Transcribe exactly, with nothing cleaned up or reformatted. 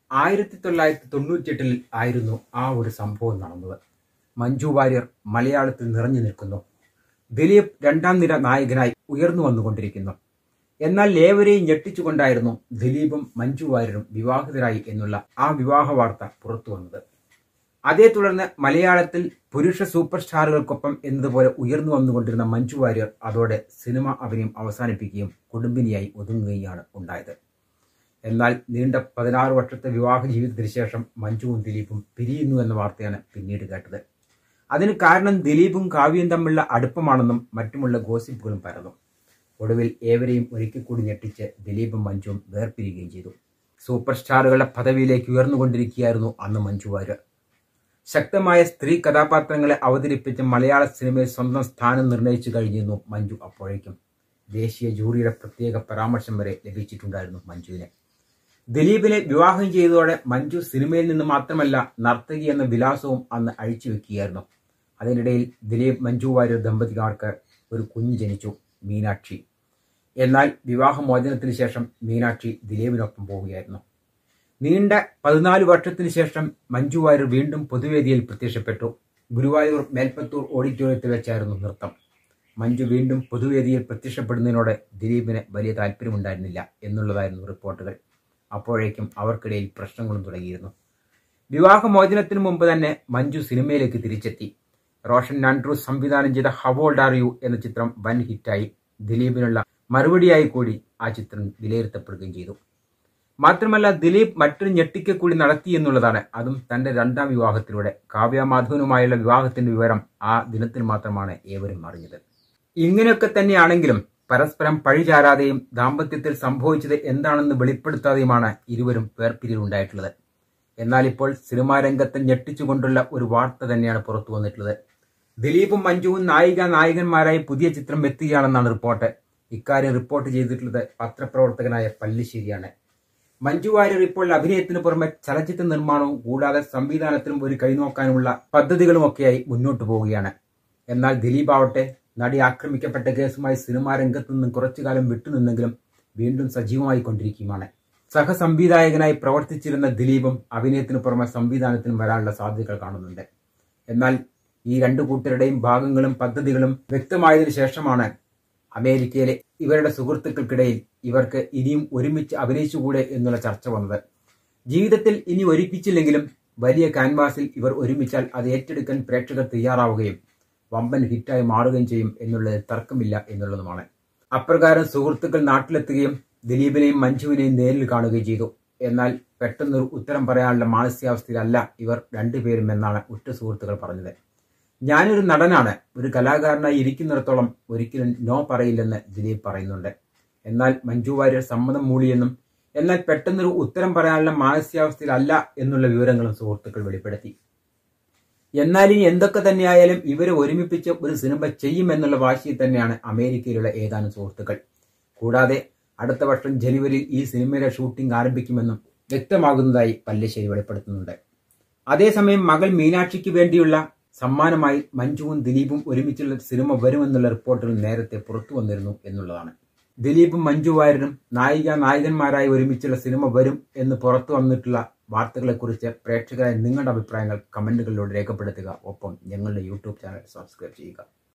ആയിരത്തി തൊള്ളായിരത്തി തൊണ്ണൂറ്റി എട്ടിൽ ആയിരുന്നു ആ ഒരു സംഭവം നടന്നത്. മഞ്ജു വാര്യർ മലയാളത്തിൽ നിറഞ്ഞു നിൽക്കുന്നു. ദിലീപ് രണ്ടാം നിര നായകനായി ഉയർന്നു വന്നുകൊണ്ടിരിക്കുന്നു. എന്നാൽ ഏവരെയും ഞെട്ടിച്ചുകൊണ്ടായിരുന്നു ദിലീപും മഞ്ജു വാര്യരും വിവാഹിതരായി എന്നുള്ള ആ വിവാഹ വാർത്ത പുറത്തു വന്നത്. അതേ തുടർന്ന് മലയാളത്തിൽ പുരുഷ സൂപ്പർ സ്റ്റാറുകൾക്കൊപ്പം എന്നതുപോലെ ഉയർന്നു വന്നുകൊണ്ടിരുന്ന മഞ്ജു വാര്യർ അതോടെ സിനിമ അഭിനയം അവസാനിപ്പിക്കുകയും കുടുംബിനിയായി ഒതുങ്ങുകയാണ് ഉണ്ടായത്. എന്നാൽ നീണ്ട പതിനാറ് വർഷത്തെ വിവാഹ ജീവിതത്തിന് ശേഷം മഞ്ജുവും ദിലീപും പിരിയുന്നു എന്ന വാർത്തയാണ് പിന്നീട് കേട്ടത്. അതിന് കാരണം ദിലീപും കാവ്യയും തമ്മിലുള്ള അടുപ്പമാണെന്നും മറ്റുമുള്ള ഗോസിപ്പുകളും പരന്നു. ഒടുവിൽ ഏവരെയും ഒരിക്കൽ കൂടി ഞെട്ടിച്ച് ദിലീപും മഞ്ജുവും വേർപിരിയുകയും ചെയ്തു. സൂപ്പർ സ്റ്റാറുകളുടെ പദവിയിലേക്ക് ഉയർന്നുകൊണ്ടിരിക്കുകയായിരുന്നു അന്ന് മഞ്ജു വാര്യർ. ശക്തമായ സ്ത്രീ കഥാപാത്രങ്ങളെ അവതരിപ്പിച്ച് മലയാള സിനിമയിൽ സ്വന്തം സ്ഥാനം നിർണയിച്ചു കഴിഞ്ഞിരുന്നു മഞ്ജു. അപ്പോഴേക്കും ദേശീയ ജൂറിയുടെ പ്രത്യേക പരാമർശം വരെ ലഭിച്ചിട്ടുണ്ടായിരുന്നു മഞ്ജുവിനെ. ദിലീപിനെ വിവാഹം ചെയ്തതോടെ മഞ്ജു സിനിമയിൽ നിന്ന് മാത്രമല്ല നർത്തകി എന്ന വിലാസവും അന്ന് അഴിച്ചുവെക്കുകയായിരുന്നു. അതിനിടയിൽ ദിലീപ് മഞ്ജു വാര്യർ ദമ്പതിമാർക്ക് ഒരു കുഞ്ഞ് ജനിച്ചു, മീനാക്ഷി. എന്നാൽ വിവാഹമോചനത്തിന് ശേഷം മീനാക്ഷി ദിലീപിനൊപ്പം പോവുകയായിരുന്നു. നീണ്ട പതിനാല് വർഷത്തിന് ശേഷം മഞ്ജു വാര്യർ വീണ്ടും പൊതുവേദിയിൽ പ്രത്യക്ഷപ്പെട്ടു. ഗുരുവായൂർ മേൽപ്പത്തൂർ ഓഡിറ്റോറിയത്തിൽ വെച്ചായിരുന്നു നൃത്തം. മഞ്ജു വീണ്ടും പൊതുവേദിയിൽ പ്രത്യക്ഷപ്പെടുന്നതിനോടെ ദിലീപിന് വലിയ താല്പര്യമുണ്ടായിരുന്നില്ല എന്നുള്ളതായിരുന്നു റിപ്പോർട്ടുകൾ. അപ്പോഴേക്കും അവർക്കിടയിൽ പ്രശ്നങ്ങളും തുടങ്ങിയിരുന്നു. വിവാഹമോചനത്തിനു മുമ്പ് തന്നെ മഞ്ജു സിനിമയിലേക്ക് തിരിച്ചെത്തി. റോഷൻ ആൻഡ്രൂസ് സംവിധാനം ചെയ്ത ഹൗ ഓൾഡ് ആർ യു എന്ന ചിത്രം വൻ ഹിറ്റായി. ദിലീപിനുള്ള മറുപടിയായി കൂടി ആ ചിത്രം വിലയിരുത്തപ്പെടുകയും ചെയ്തു. മാത്രമല്ല ദിലീപ് മറ്റൊരു ഞെട്ടിക്ക കൂടി നടത്തി എന്നുള്ളതാണ്. അതും തന്റെ രണ്ടാം വിവാഹത്തിലൂടെ. കാവ്യ മാധവനുമായുള്ള വിവാഹത്തിന്റെ വിവരം ആ ദിനത്തിൽ മാത്രമാണ് ഏവരും അറിഞ്ഞത്. ഇങ്ങനെയൊക്കെ തന്നെയാണെങ്കിലും പരസ്പരം പഴിചാരാതെയും ദാമ്പത്യത്തിൽ സംഭവിച്ചത് എന്താണെന്ന് വെളിപ്പെടുത്താതെയുമാണ് ഇരുവരും വേർപിരിവുണ്ടായിട്ടുള്ളത്. എന്നാൽ ഇപ്പോൾ സിനിമാ രംഗത്തെ ഞെട്ടിച്ചുകൊണ്ടുള്ള ഒരു വാർത്ത തന്നെയാണ് പുറത്തു വന്നിട്ടുള്ളത്. ദിലീപും മഞ്ജുവും നായിക നായകന്മാരായി പുതിയ ചിത്രം എത്തുകയാണെന്നാണ് റിപ്പോർട്ട്. ഇക്കാര്യം റിപ്പോർട്ട് ചെയ്തിട്ടുള്ളത് പത്രപ്രവർത്തകനായ പല്ലിശ്ശേരിയാണ്. മഞ്ജു വാര്യർ ഇപ്പോൾ അഭിനയത്തിന് പുറമെ ചലച്ചിത്ര നിർമ്മാണവും കൂടാതെ സംവിധാനത്തിലും ഒരു കൈനോക്കാനുമുള്ള പദ്ധതികളുമൊക്കെയായി മുന്നോട്ടു പോവുകയാണ്. എന്നാൽ ദിലീപ് ആവട്ടെ നടി ആക്രമിക്കപ്പെട്ട കേസുമായി സിനിമാ രംഗത്തു നിന്നും കുറച്ചുകാലം വിട്ടുനിന്നെങ്കിലും വീണ്ടും സജീവമായി കൊണ്ടിരിക്കുകയാണ്. സഹസംവിധായകനായി പ്രവർത്തിച്ചിരുന്ന ദിലീപും അഭിനയത്തിന് പുറമെ സംവിധാനത്തിനും വരാനുള്ള സാധ്യതകൾ കാണുന്നുണ്ട്. എന്നാൽ ഈ രണ്ടു കൂട്ടരുടെയും ഭാഗങ്ങളും പദ്ധതികളും വ്യക്തമായതിനു ശേഷമാണ് അമേരിക്കയിലെ ഇവരുടെ സുഹൃത്തുക്കൾക്കിടയിൽ ഇവർക്ക് ഇനിയും ഒരുമിച്ച് അഭിനയിച്ചുകൂടെ എന്നുള്ള ചർച്ച വന്നത്. ജീവിതത്തിൽ ഇനി ഒരുമിച്ചില്ലെങ്കിലും വലിയ കാൻവാസിൽ ഇവർ ഒരുമിച്ചാൽ അത് ഏറ്റെടുക്കാൻ പ്രേക്ഷകർ തയ്യാറാവുകയും വമ്പൻ ഹിറ്റായി മാറുകയും ചെയ്യും എന്നുള്ളതിൽ തർക്കമില്ല എന്നുള്ളതുമാണ്. അപ്രകാരം സുഹൃത്തുക്കൾ നാട്ടിലെത്തുകയും ദിലീപിനെയും മഞ്ജുവിനെയും നേരിൽ കാണുകയും ചെയ്തു. എന്നാൽ പെട്ടെന്നൊരു ഉത്തരം പറയാനുള്ള മാനസികാവസ്ഥയിലല്ല ഇവർ രണ്ടുപേരും എന്നാണ് ഉറ്റ സുഹൃത്തുക്കൾ പറഞ്ഞത്. ഞാനൊരു നടനാണ്, ഒരു കലാകാരനായി ഇരിക്കുന്നിടത്തോളം ഒരിക്കലും നോ പറയില്ലെന്ന് ദിലീപ് പറയുന്നുണ്ട്. എന്നാൽ മഞ്ജു വാര്യർ സമ്മതം മൂളിയെന്നും എന്നാൽ പെട്ടെന്നൊരു ഉത്തരം പറയാനുള്ള മാനസികാവസ്ഥയിലല്ല എന്നുള്ള വിവരങ്ങളും സുഹൃത്തുക്കൾ വെളിപ്പെടുത്തി. എന്നാൽ ഇനി എന്തൊക്കെ തന്നെയായാലും ഇവരെ ഒരുമിപ്പിച്ച് ഒരു സിനിമ ചെയ്യുമെന്നുള്ള വാശിയിൽ തന്നെയാണ് അമേരിക്കയിലുള്ള ഏതാനും സുഹൃത്തുക്കൾ. കൂടാതെ അടുത്ത വർഷം ജനുവരിയിൽ ഈ സിനിമയുടെ ഷൂട്ടിംഗ് ആരംഭിക്കുമെന്നും വ്യക്തമാകുന്നതായി പല്ലിശ്ശേരി വെളിപ്പെടുത്തുന്നുണ്ട്. അതേസമയം മകൾ മീനാക്ഷിക്ക് വേണ്ടിയുള്ള സമ്മാനമായി മഞ്ജുവും ദിലീപും ഒരുമിച്ചുള്ള സിനിമ വരുമെന്നുള്ള റിപ്പോർട്ടുകൾ നേരത്തെ പുറത്തു വന്നിരുന്നു എന്നുള്ളതാണ്. ദിലീപും മഞ്ജു വാര്യരും നായിക നായകന്മാരായി ഒരുമിച്ചുള്ള സിനിമ വരും എന്ന് പുറത്തു വന്നിട്ടുള്ള വാർത്തകളെക്കുറിച്ച് പ്രേക്ഷകരായ നിങ്ങളുടെ അഭിപ്രായങ്ങൾ കമന്റുകളിലൂടെ രേഖപ്പെടുത്തുക. ഒപ്പം ഞങ്ങളുടെ യൂട്യൂബ് ചാനൽ സബ്സ്ക്രൈബ് ചെയ്യുക.